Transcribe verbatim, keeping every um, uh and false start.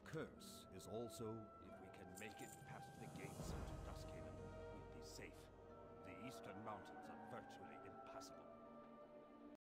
curse is also, if we can make it past the gates into Duskhaven, we'll be safe. The eastern mountains